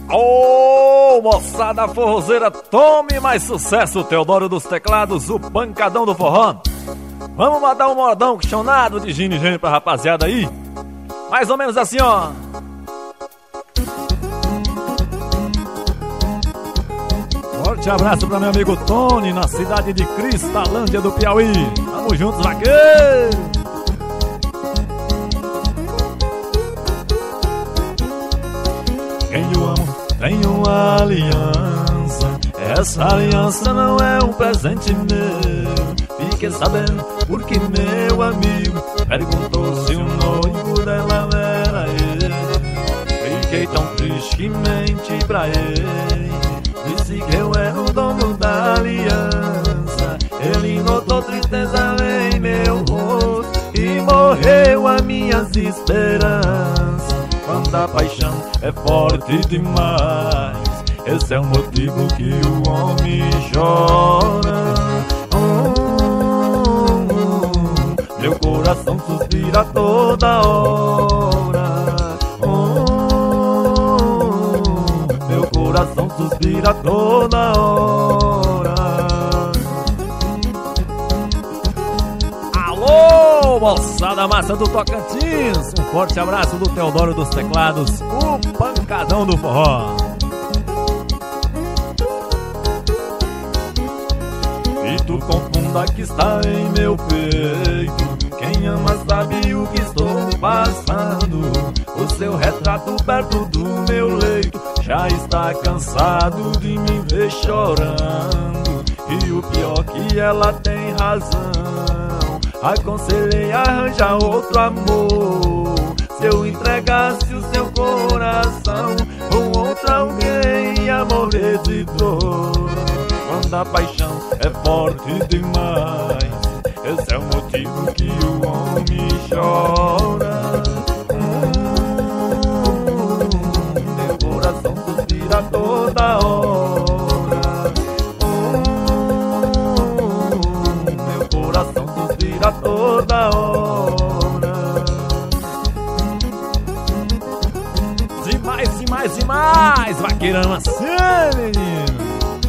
Ô, moçada forrozeira, tome mais sucesso, Teodoro dos Teclados, o pancadão do forró. Vamos mandar um modão questionado de Gino e Gênio pra rapaziada aí. Mais ou menos assim, ó. Forte abraço pra meu amigo Tony, na cidade de Cristalândia do Piauí. Tamo juntos, vaqueiro. Quem eu amo tem uma aliança. Essa aliança não é um presente meu. Fiquei sabendo porque meu amigo perguntou se o noivo dela era ele. Fiquei tão triste que menti pra ele. Disse que eu era o dono da aliança. Ele notou tristeza em meu rosto e morreu as minhas esperanças. Quando a paixão é forte demais, esse é o motivo que o homem chora. Meu coração suspira toda hora. Meu coração suspira toda hora. Alô, moçada massa do Tocantins, um forte abraço do Teodoro dos Teclados, o pancadão do forró. E tu confunda que está em meu peito. Quem ama sabe o que estou passando. O seu retrato perto do meu leito já está cansado de me ver chorando. E o pior que ela tem razão. Aconselhei a arranjar outro amor. Se eu entregasse o seu coração com outro alguém, ia morrer de dor. Quando a paixão é forte demais, esse é o motivo que o homem chora. Meu coração suspira toda hora. Meu coração suspira toda hora. E mais, vaqueirão assim, menino.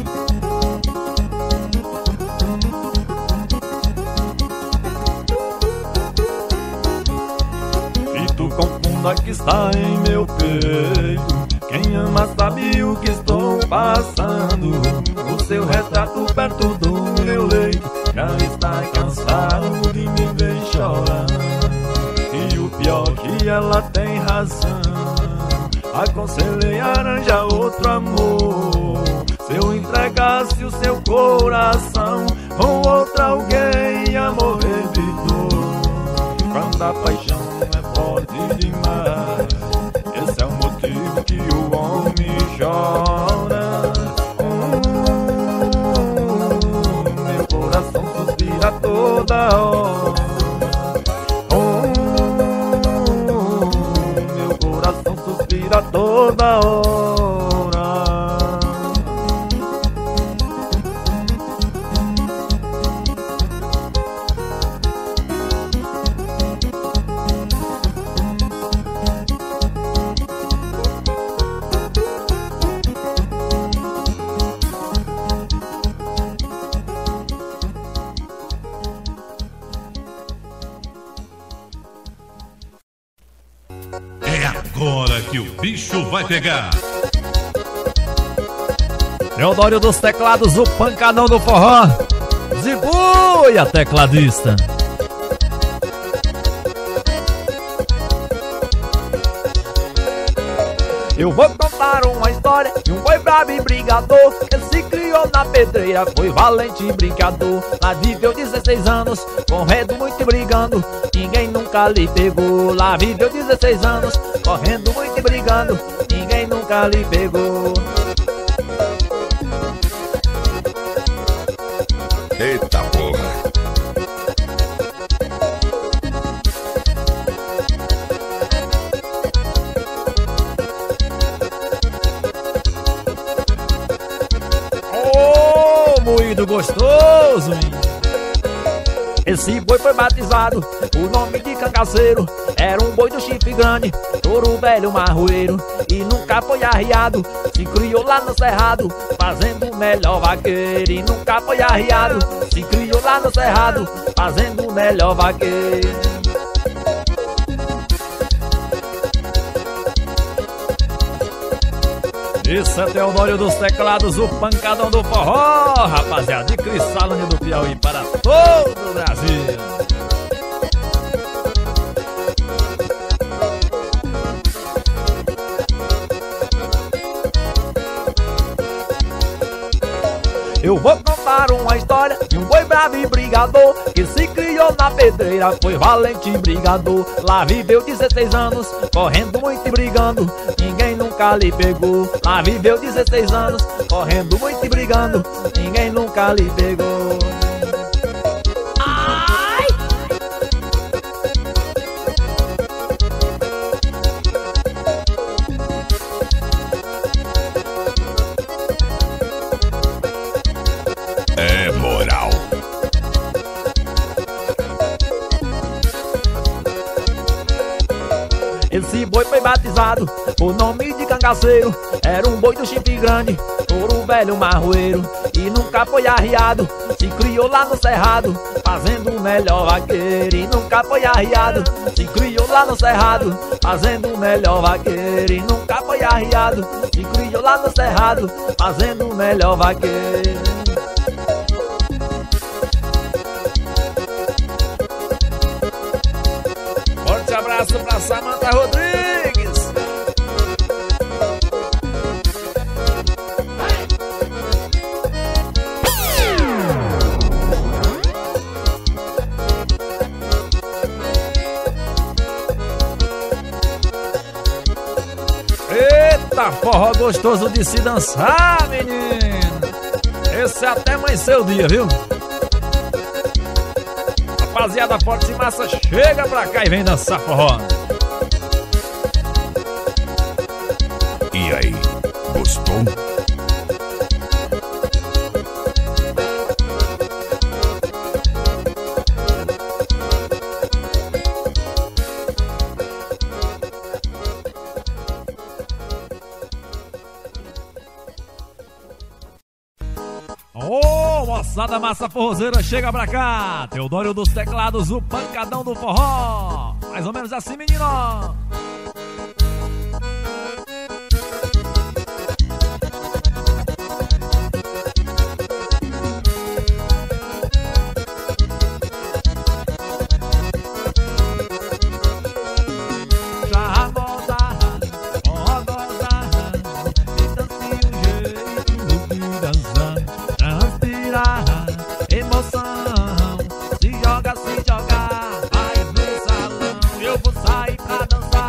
Confunda que está em meu peito. Quem ama sabe o que estou passando. O seu retrato perto do meu leito já está cansado de me ver chorando. E o pior que ela tem razão. Aconselhei a arranjar outro amor. Se eu entregasse o seu coração com outro alguém, ia morrer de dor. Quando a paixão é forte demais, esse é o motivo que o homem chora. Meu coração suspira toda hora. Meu coração suspira toda hora. Agora que o bicho vai pegar. Teodoro dos Teclados, o pancadão do forró. Zibuia, tecladista. Eu vou contar uma história de um boi brabo e brigador que se criou na pedreira, foi valente e brincador. Lá viveu 16 anos, correndo muito e brigando, ninguém nunca lhe pegou. Lá viveu 16 anos, correndo muito e brigando, ninguém nunca lhe pegou. Eita porra! Moído gostoso, hein? Esse boi foi batizado, o nome de cangaceiro. Era um boi do chifre grande, touro velho marroeiro. E nunca foi arriado, se criou lá no cerrado, fazendo o melhor vaqueiro. E nunca foi arriado, se criou lá no cerrado, fazendo o melhor vaqueiro. Isso é Teodório dos teclados, o pancadão do forró, rapaziada, de Cristalândia do Piauí para todo o Brasil. Eu vou contar uma história de um boi bravo e brigador, que se criou na pedreira, foi valente brigador. Lá viveu 16 anos, correndo muito e brigando, ninguém nunca lhe pegou. Lá viveu 16 anos, correndo muito e brigando, ninguém nunca lhe pegou. É moral. Esse boi foi batizado, o nome de cangaceiro. Era um boi do chifre grande, touro velho marroeiro. E nunca foi arriado, se criou lá no cerrado, fazendo o melhor vaqueiro. E nunca foi arriado, se criou lá no cerrado, fazendo o melhor vaqueiro. E nunca foi arriado, se criou lá no cerrado, fazendo o melhor vaqueiro. Forte abraço pra Samanta Rodrigues. Eita, forró gostoso de se dançar, menino. Esse é até amanhecer o dia, viu? Rapaziada, forte e massa, chega pra cá e vem dançar forró. E aí, gostou? Ô, moçada massa forrozeira, chega pra cá. Teodório dos teclados, o pancadão do forró. Mais ou menos assim, menino. Emoção, se joga, vai pro salão. Eu vou sair pra dançar.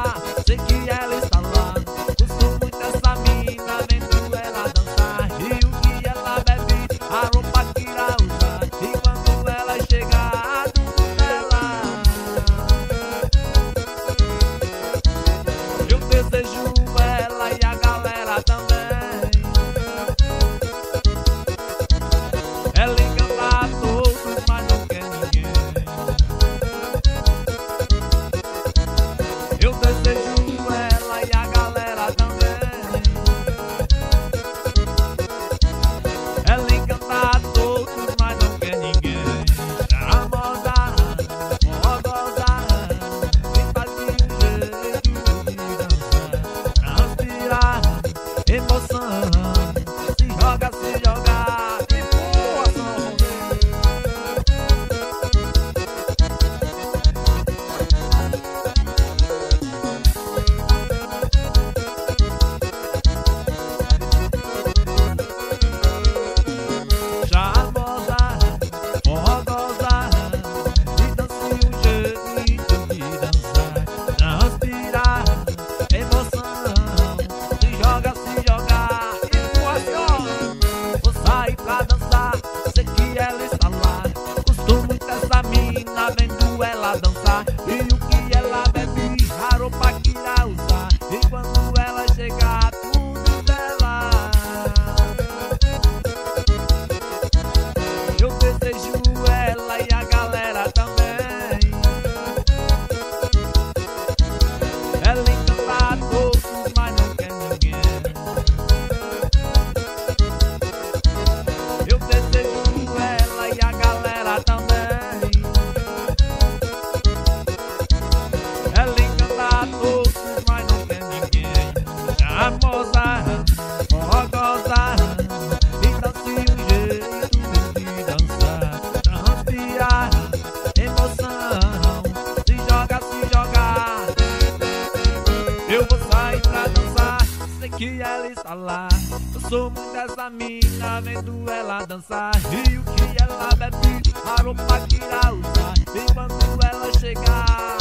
charmosa, fogosa, e dá-se um jeito de dançar, transpirar, emoção, se joga, se jogar. Eu vou sair pra dançar, sei que ela está lá. Eu sou muito dessa mina, vendo ela dançar. E o que ela bebe, a roupa que irá usar. E quando ela chegar,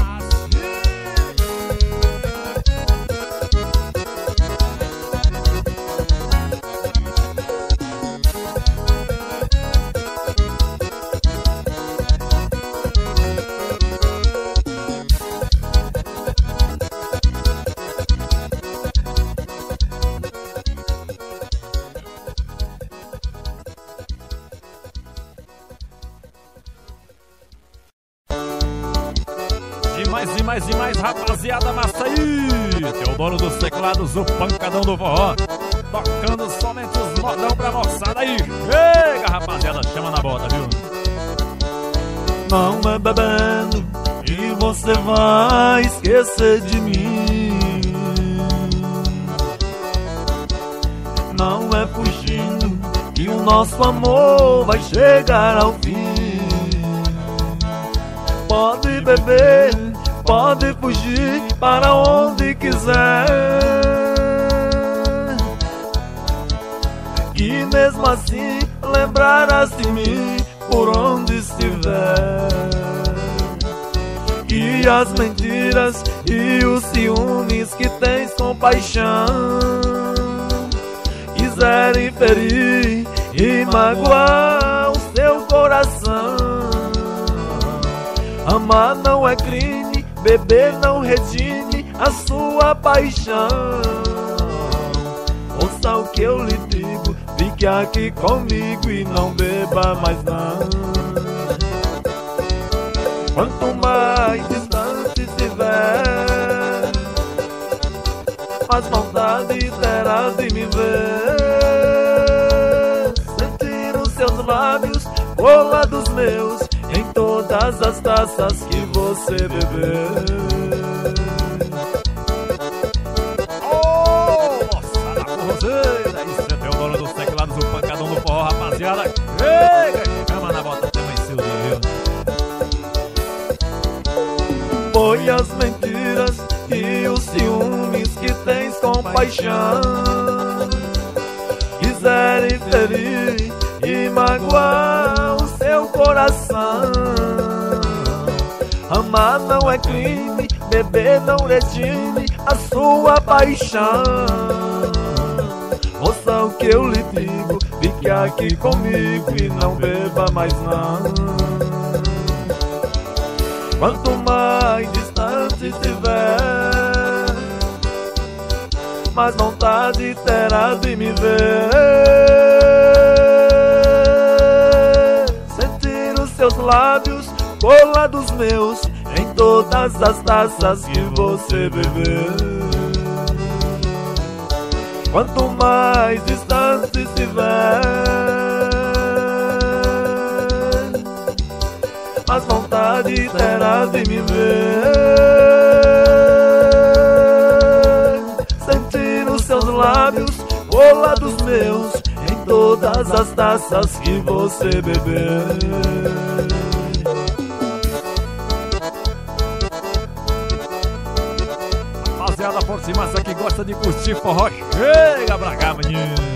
e mais, rapaziada, massa aí! Teodoro dos teclados, o pancadão do forró, tocando somente os modão pra moçada aí. Chega, rapaziada, chama na bota, viu? Não é bebendo e você vai esquecer de mim. Não é fugindo que o nosso amor vai chegar ao fim. Pode beber, pode fugir para onde quiser, que mesmo assim lembrarás de mim por onde estiver. Que as mentiras e os ciúmes que tens com paixão quiserem ferir e magoar o seu coração. Amar não é crime, beber não redime a sua paixão. Ouça o que eu lhe digo, fique aqui comigo e não beba mais não. Quanto mais distante estiver, mais vontade terá de me ver. Sentir os seus lábios colar dos meus em todas as taças que você beber. Oh, moçada forrozeira, isso é Teodoro dos teclados, o pancadão do forró, rapaziada. Chega, chama na bota até mais cedo, viu? Foi as mentiras e os ciúmes que tens com paixão quiserem ferir e magoar o seu coração. Amar não é crime, beber não redime a sua paixão. Ouça o que eu lhe digo, fique aqui comigo e não beba mais não. Quanto mais distante estiver, mais vontade terá de me ver. Sentir os seus lábios colar dos meus em todas as taças que você beber. Quanto mais distante estiver, mais vontade terá de me ver. Sentir os seus lábios colar dos meus em todas as taças que você beber. Rapaziada, por cima, essa que gosta de curtir forró, chega pra cá, menino.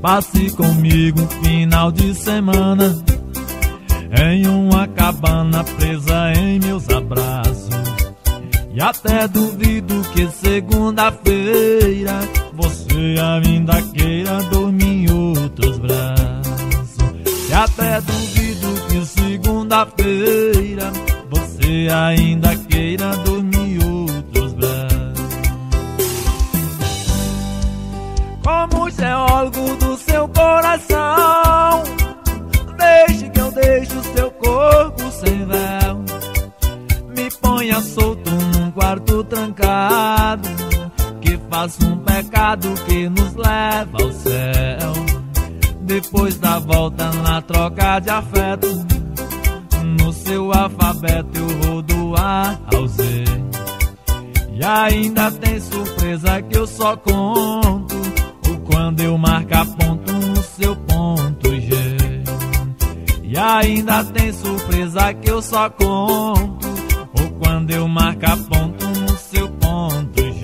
passe comigo um final de semana em uma cabana presa em meus abraços. E até duvido que segunda-feira você ainda queira dormir em outros braços. E até duvido que segunda-feira você ainda queira dormir em outros braços. Como geólogo do seu coração, deixe que eu deixe o seu corpo sem véu. Me ponha solto num quarto trancado, que faça um pecado que nos leva ao céu. Depois da volta na troca de afeto, no seu alfabeto eu vou do A ao Z. E ainda tem surpresa que eu só conto quando eu marcar ponto no seu ponto G. E ainda tem surpresa que eu só conto quando eu marcar ponto no seu ponto G.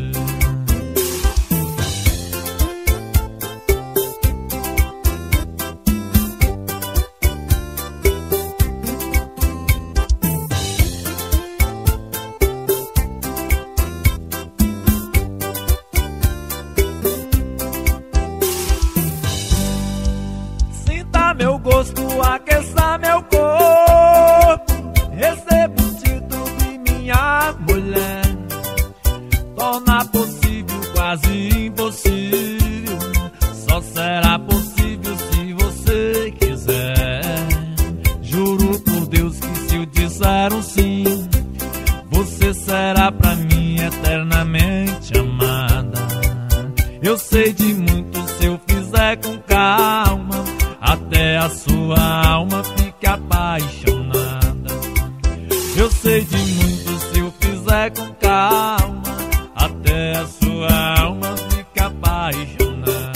Sinta meu gosto, aqueça meu corpo, receba o título de minha mulher. Torna possível quase impossível, só será possível se você quiser. Juro por Deus que se eu disser um sim, você será pra mim eternamente amada. Eu sei de muito se eu fizer com calma, até a sua alma fique apaixonada. Eu sei de muito se eu fizer com calma, até a sua alma fique apaixonada.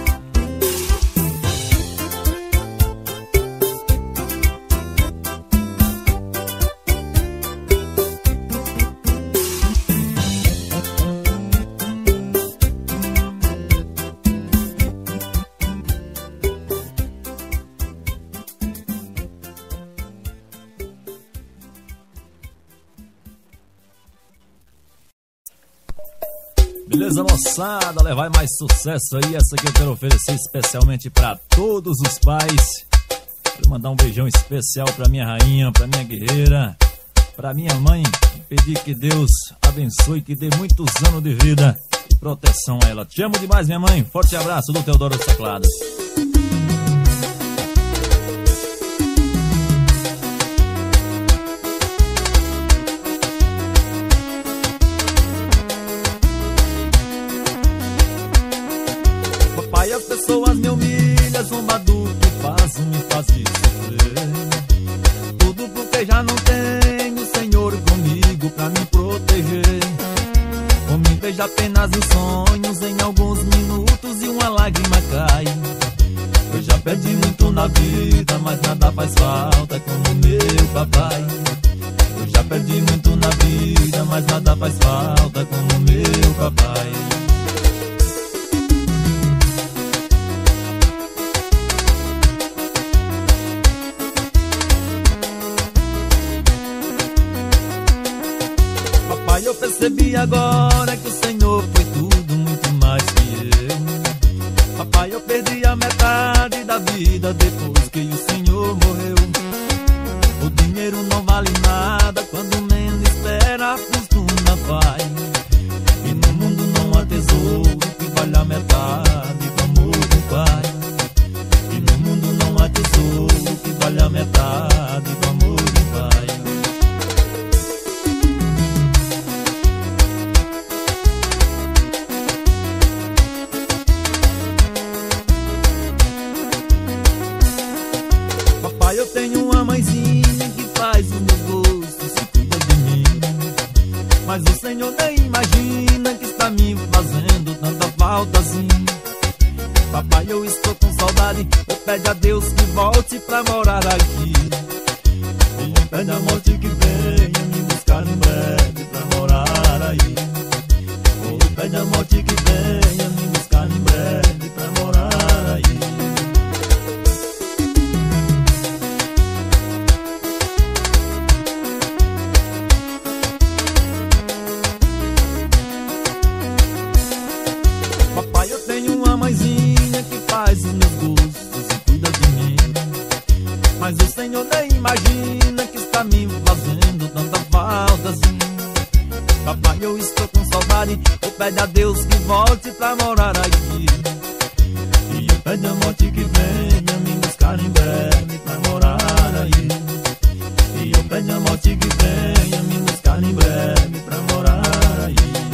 Beleza, moçada? Levar mais sucesso aí. Essa que eu quero oferecer especialmente pra todos os pais. Quero mandar um beijão especial pra minha rainha, pra minha guerreira, pra minha mãe. Pedir que Deus abençoe, que dê muitos anos de vida e proteção a ela. Te amo demais, minha mãe. Forte abraço do Teodoro dos Teclados. Pai, as pessoas me humilham, zomba do que faço, me faz sofrer. Tudo porque já não tenho o Senhor comigo pra me proteger. Ou me vejo apenas em sonhos, em alguns minutos e uma lágrima cai. Eu já perdi muito na vida, mas nada faz falta como meu papai. Eu já perdi muito na vida, mas nada faz falta como meu papai. Eu percebi agora que o Senhor foi tudo, muito mais que eu. Papai, eu perdi a metade da vida depois que o Senhor morreu. O dinheiro não vale nada quando menos espera, a fortuna vai. E no mundo não há tesouro que vale a metade do amor do pai. E no mundo não há tesouro que vale a metade do amor do pai. Eu tenho uma mãezinha que faz o meu gosto, se cuida de mim. Mas o Senhor nem imagina que está me fazendo tanta falta assim. Papai, eu estou com saudade, eu pede a Deus que volte pra morar aqui. E pede a morte que venha me buscar em breve pra morar aí. Ou pede a morte que venha me buscar em breve pra morar aí. mas o Senhor nem imagina que está me fazendo tanta falta assim. Papai, eu estou com saudade, eu pede a Deus que volte pra morar aqui. E eu pede a morte que venha me buscar em breve pra morar aí. E eu pede a morte que venha me buscar em breve pra morar aí.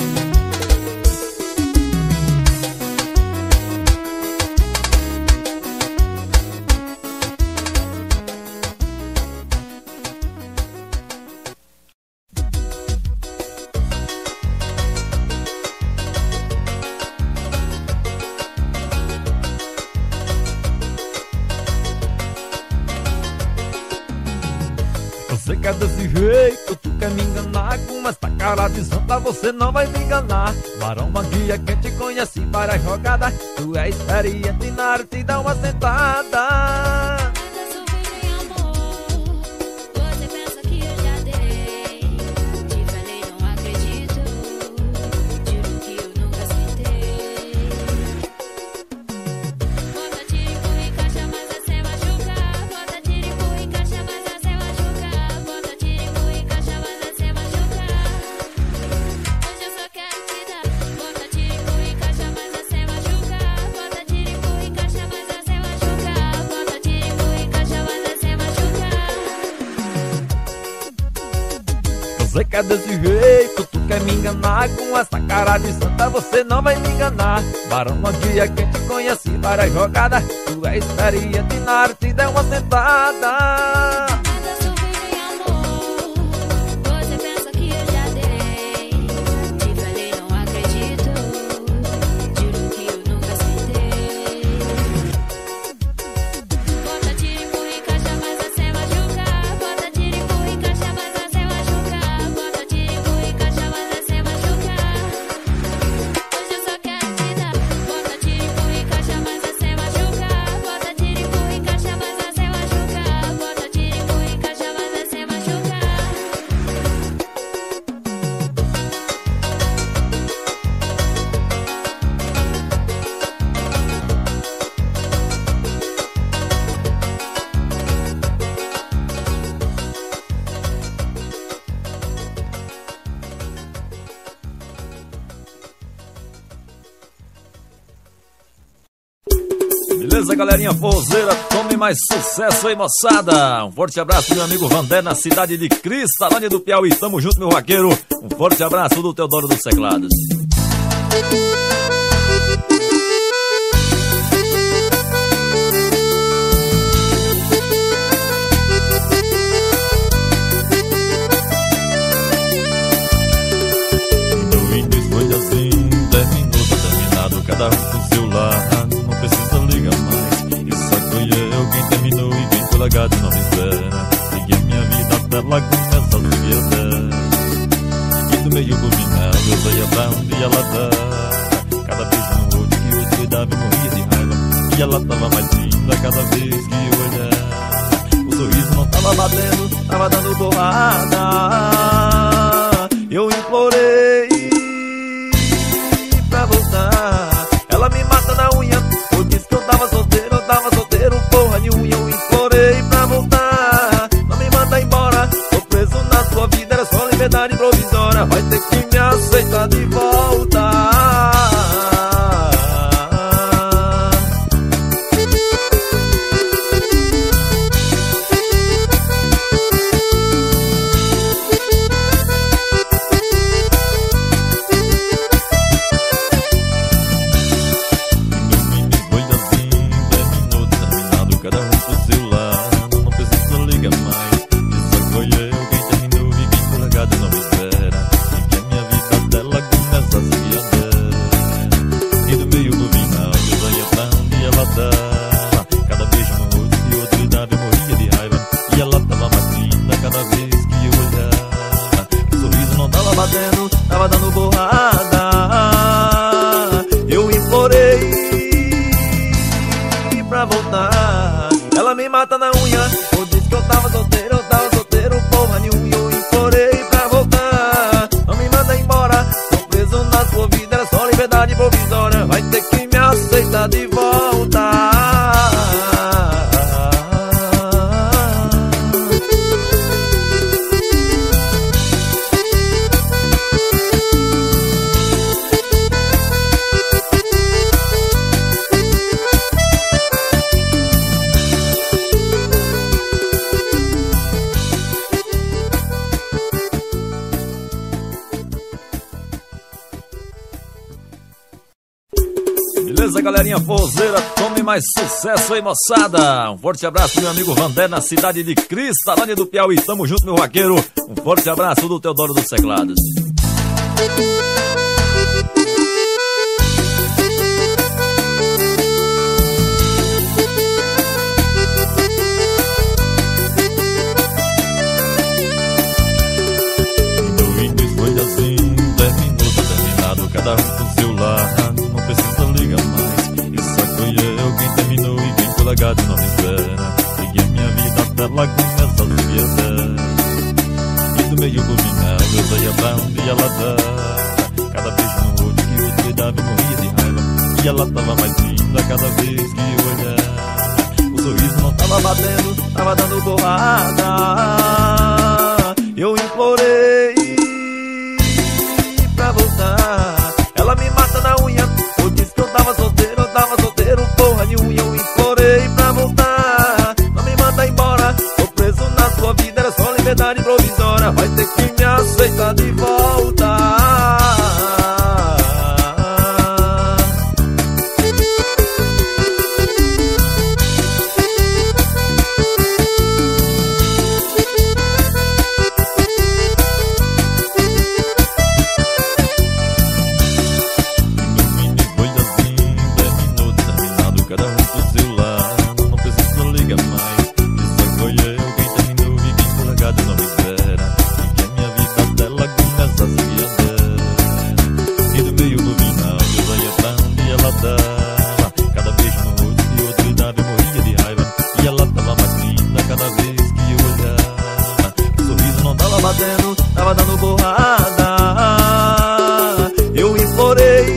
Você quer desse jeito, tu quer me enganar. Com essa cara de santa você não vai me enganar. Barão Manguia, quem te conhece para jogada, tu é experiente na arte, dá uma sentada. Você quer desse jeito, tu quer me enganar. Com essa cara de santa você não vai me enganar. Barão Manguia, quem te conhece para jogada, tu é experiente na arte, dá uma sentada. Beleza, galerinha forrozeira, tome mais sucesso aí, moçada. Um forte abraço do meu amigo Vandé, na cidade de Cristalândia do Piauí. Tamo junto, meu vaqueiro. Um forte abraço do Teodoro dos Teclados. No início foi assim, 10 minutos terminado, cada um com seu lado. Não precisa ligar mais, isso foi eu quem terminou e quem foi largado não me espera. Segui a minha vida até lá começa a subir até. E do meio do final eu saía pra onde ela tá. Cada beijo no olho que eu cuidava e morria de raiva. E ela tava mais linda cada vez que eu olhava. O sorriso não tava batendo, tava dando borrada. Eu implorei pra voltar, ela me mata na unha. Eu disse que eu tava solteiro, porra de unha. Eu implorei pra voltar, não me manda embora. Tô preso na sua vida, era só liberdade provisória. Vai ter que me aceitar de volta. Tava dando borrada. Eu implorei pra voltar, ela me mata na unha. Eu disse que eu tava solteiro, porra nenhuma. Eu implorei pra voltar, não me manda embora. Tô preso na sua vida, era só liberdade provisória. Vai ter que me aceitar de volta. galerinha forrozeira, tome mais sucesso aí, moçada. Um forte abraço, meu amigo Vandé, na cidade de Cristalândia do Piauí. Tamo junto, meu vaqueiro. Um forte abraço do Teodoro dos Teclados. Cada um com seu lado, não precisa ligar mais. Isso foi eu quem terminou e quem foi largado não me espera. Segui a minha vida até lá começa a subir. E do meio do final eu saía pra onde ela dava. Cada beijo no olho que outro lhe dava eu morria de raiva. E ela tava mais linda cada vez que eu olhava. O sorriso não tava batendo, tava dando borrada. Eu implorei pra voltar. Ela me mata na unha. Eu disse que eu tava solteiro, porra de unha. Eu implorei pra voltar. Não me manda embora. Tô preso na sua vida, era só liberdade provisória. Vai ter que me aceitar de volta. Tava dando borrada. Eu implorei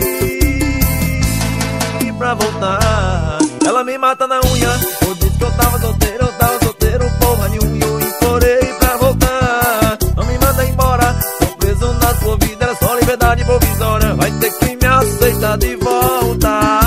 pra voltar. Ela me mata na unha. Eu disse que eu tava solteiro, porra de unha. Eu implorei pra voltar. Não me manda embora. Tô preso na sua vida, era só liberdade provisória. Vai ter que me aceitar de volta.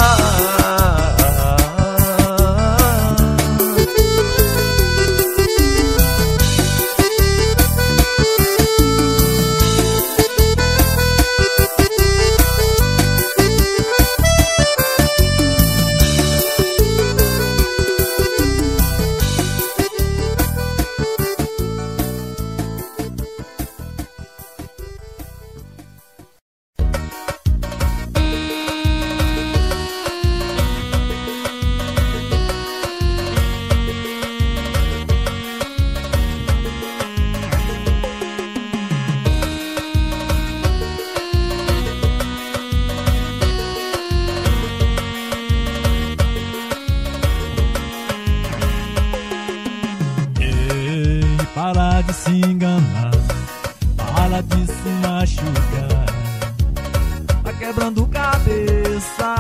Para de se enganar, para de se machucar. Tá quebrando cabeça.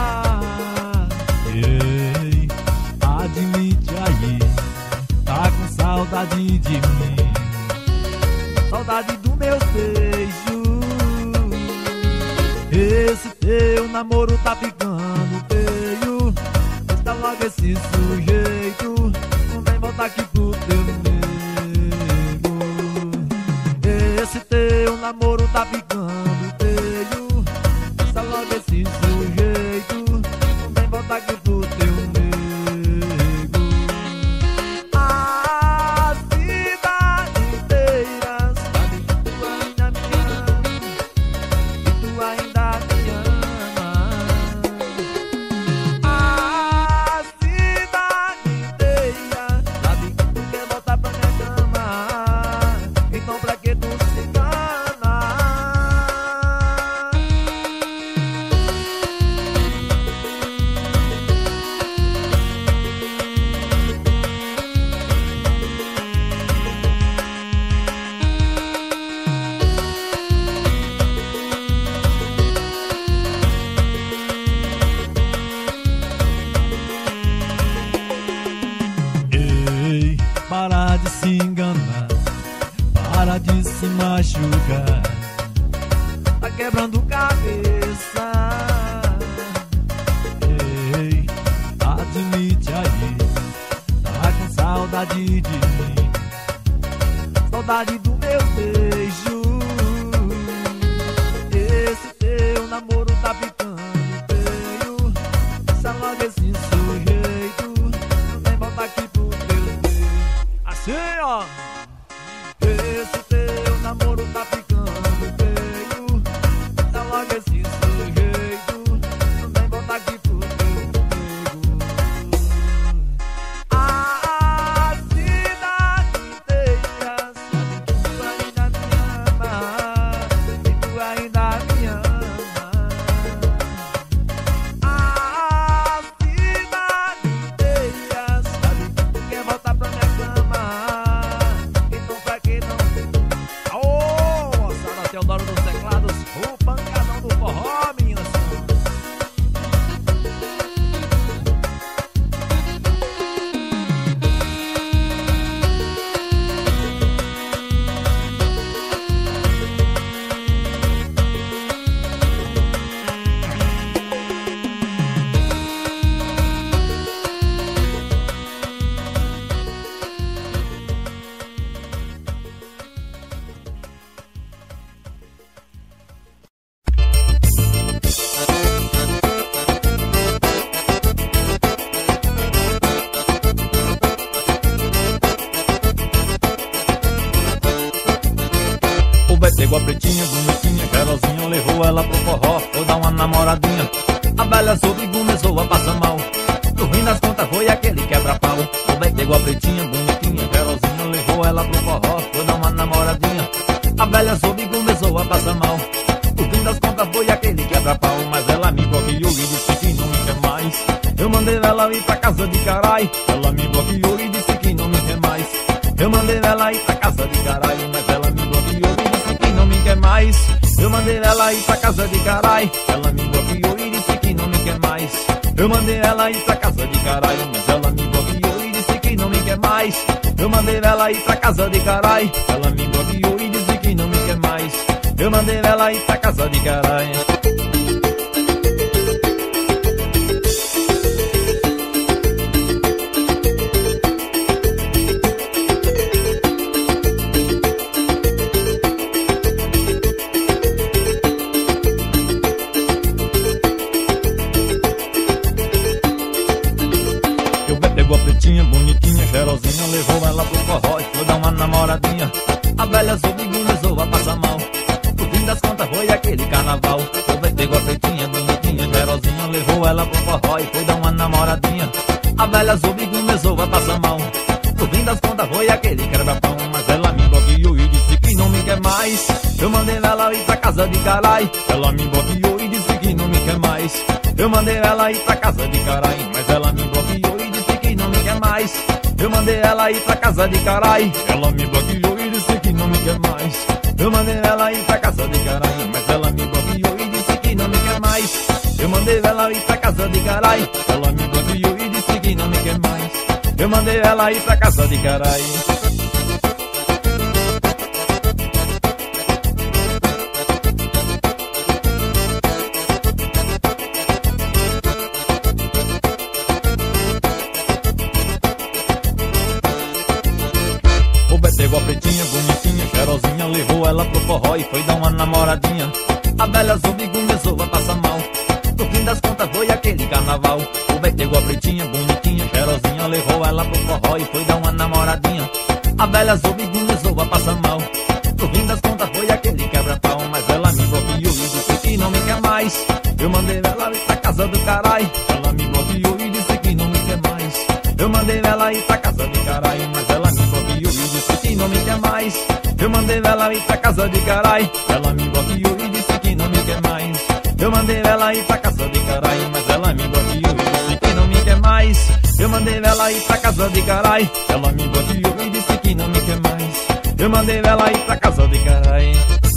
Ei, admite aí, tá com saudade de mim. Saudade dos meus beijos. Esse teu namoro tá ficando feio. Deixa logo esse sujeito, não vem voltar aqui pro teu nego. Esse teu namoro tá ficando feio. Deixa logo esse sujeito, não vem voltar aqui pro teu nego. A cidade inteira sabe que tu ainda me ama, que tu ainda me ama. A cidade inteira sabe que tu quer voltar pra minha cama. Então pra que tu se engana? Ei, para de se enganar, para de se machucar. Tá quebrando cabeça. Ei, admite aí, tá com saudade de mim. Saudade do meu beijo. Esse teu namoro tá ficando feio. forró. Esse teu namoro tá ficando feio. Dá logo esse sujeito, também volta aqui pro teu nego. A cidade inteira sabe que tu ainda me ama, e tu ainda me ama. A cidade inteira sabe que tu quer voltar pra minha cama. Então pra que não? Aô, moçada, Teodoro dos Teclados, o pancadão do forró, meninas. O Beto pegou a pretinha, bonitinha, cheirosinha, levou ela pro forró, foi dar uma namoradinha. A velha soube e começou a passar mal. No fim das contas foi aquele quebra-pau. O Beto pegou a pretinha, bonitinha, cheirosinha, levou ela pro forró, foi dar uma namoradinha. A velha soube e começou a passar mal. No fim das contas foi aquele quebra-pau. Mas ela me bloqueou e disse que não me quer mais. Eu mandei ela ir pra casa de carai. Ela me bloqueou e disse que não me quer mais. Eu mandei ela ir pra casa de caralho, mas ela me bloqueou e disse que não me quer mais. Eu mandei ela ir pra casa de caralho, ela me bloqueou e disse que não me quer mais. Eu mandei ela ir pra casa de caralho, mas ela me bloqueou e disse que não me quer mais. Eu mandei ela ir pra casa de caralho, ela me bloqueou e disse que não me quer mais. Eu mandei ela ir pra casa de caralho. Pegou a pretinha, bonitinha, cheirosinha, levou ela pro forró e foi dar uma namoradinha. A velha soube e começou a passar mal. No fim das contas foi aquele carnaval. O Beto pegou a pretinha, bonitinha, cheirosinha, levou ela pro forró e foi dar uma namoradinha. A velha soube e começou a passar mal. No fim das contas foi aquele quebra-pau. Mas ela me bloqueou e disse que não me quer mais. Eu mandei ela ir pra casa de carai. Ela me bloqueou e disse que não me quer mais. Eu mandei ela ir pra casa de carai, mas ela me bloqueou e disse que não me quer mais. Eu mandei ela ir pra casa de carai. Ela me bloqueou e disse que não me quer mais. Eu mandei ela ir pra casa de carai, mas ela me bloqueou e disse que não me quer mais. Eu mandei ela ir pra casa de carai. Ela me bloqueou e disse que não me quer mais. Eu mandei ela ir pra casa de carai. Pegou a pretinha, bonitinha, cheirosinha, levou ela pro forró e foi dar uma namoradinha. A velha soube e começou a passar mal. No fim das contas foi aquele carnaval. O Beto pegou a pretinha, bonitinha, cheirosinha, levou ela pro forró e foi dar uma namoradinha. A velha soube e começou a passar mal. No fim das contas foi aquele quebra-pau. Mas ela me bloqueou e disse que não me quer mais. Eu mandei ela ir pra casa do carai. Ela me bloqueou e disse que não me quer mais. Eu mandei ela ir pra casa de carai, mas ela me bloqueou e disse que não me quer mais. Eu mandei ela ir pra casa de carai. Ela me bloqueou e disse que não me quer mais. Eu mandei ela ir pra casa de carai, mas ela me bloqueou e disse que não me quer mais. Eu mandei ela ir pra casa de carai. Ela me bloqueou e disse que não me quer mais. Eu mandei ela ir pra casa de carai.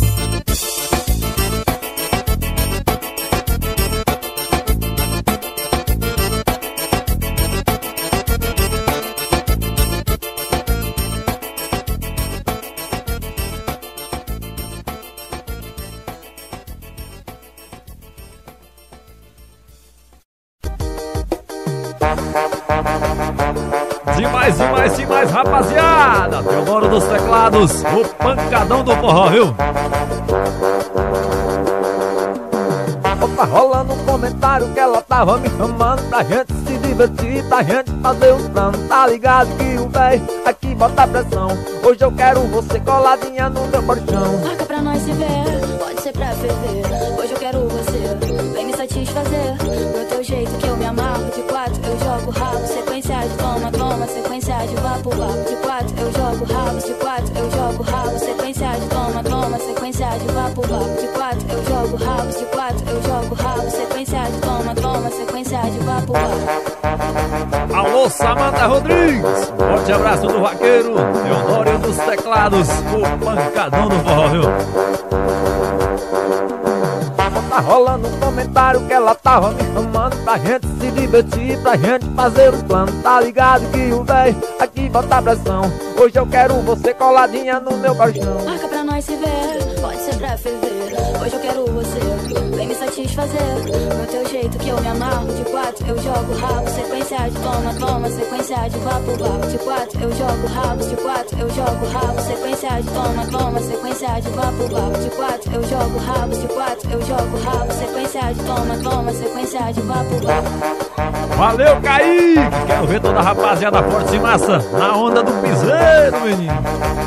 Demais, rapaziada! Teodoro dos Teclados, o pancadão do forró, viu? Tá rolando um comentário que ela tava me chamando pra gente se divertir. divertir, pra gente fazer os planos. Tá ligado que o véi aqui bota pressão. Hoje eu quero você coladinha no meu colchão. Marca pra nós se ver, pode ser pra ferver. Hoje eu quero você, vem me satisfazer. Do teu jeito que eu me amarro. De 4 eu jogo rabo, sequência de toma, toma, sequência de vapo, vapo. De 4 eu jogo rabo, de 4 eu jogo rabo, sequência de toma, toma, sequência de vapo, vapo. De 4 eu jogo rabo, de 4 eu jogo rabo, sequência de toma, toma, sequência de vapo, vapo. Alô, Samanta Rodrigues, forte abraço do vaqueiro Teodoro dos teclados, o pancadão do forró, viu? Tá rolando um comentário que ela tava me chamando pra gente se divertir, pra gente fazer os planos. Tá ligado que o véi aqui bota pressão. Hoje eu quero você coladinha no meu colchão. Marca pra nós se ver, pode ser pra ferver. Hoje eu quero você, vem me satisfazer. Do teu jeito que eu me amarro. De 4 eu jogo rabo, sequência de toma, toma, sequência de vapo, vapo. De 4 eu jogo rabo, de 4 eu jogo rabo, sequência de toma, toma, sequência de vapo, vapo. De 4 eu jogo rabo, de 4 eu jogo rabo, sequência de toma, toma, sequência de vapo, vapo. Valeu, Kaique! Quero ver toda a rapaziada forte e massa na onda do piseiro, menino.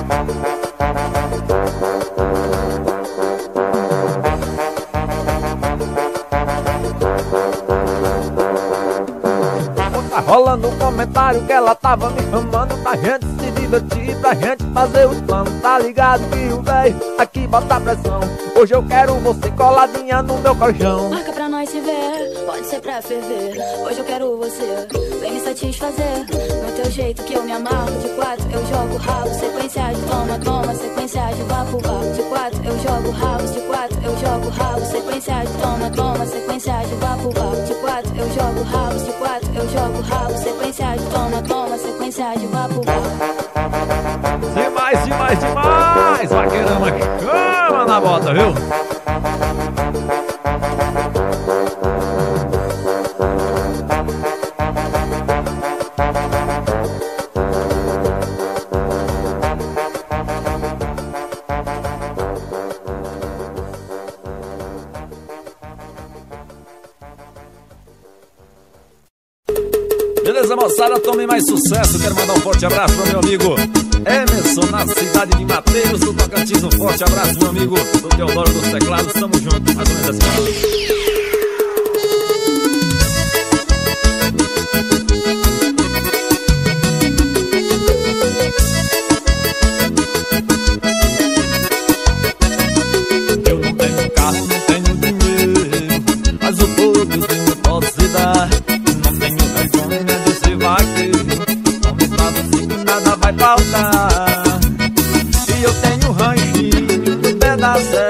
Tá rolando um comentário que ela tava me chamando pra gente se divertir, pra gente fazer os planos. Tá ligado que o véi aqui bota pressão. Hoje eu quero você coladinha no meu colchão. Marca pra nós se ver, pode ser pra ferver. Hoje eu quero você, vem me satisfazer. No teu jeito que eu me amarro. De 4 eu jogo rabo, sequência de toma, toma, sequência de vapo, vapo. De 4 eu jogo rabo, de 4 eu jogo rabo, sequência de toma, toma, sequência de vapo, vapo. De 4 eu jogo rabo, de 4 eu jogo rabo, sequência de toma, toma, sequência de vapo, vapo. Demais, demais, demais! Vaqueirama que chama na bota, viu? Beleza, moçada, tome mais sucesso. Quero mandar um forte abraço pro meu amigo Emerson, na cidade de Mateiros, do Tocantins. Um forte abraço, meu amigo do Teodoro dos teclados. Tamo junto, mais ou menos assim. Eu não tenho carro, não tenho dinheiro, mas o poucozinho posso dar. Não tenho vergonha de ser vaqueiro, como pra você que nada vai faltar. E eu tenho um ranchinho no pé da serra.